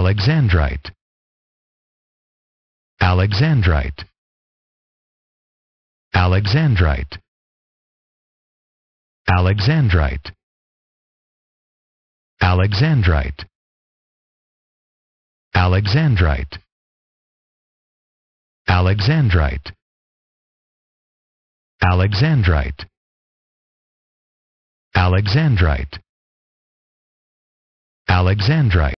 Alexandrite. Alexandrite. Alexandrite. Alexandrite. Alexandrite. Alexandrite. Alexandrite. Alexandrite. Alexandrite. Alexandrite.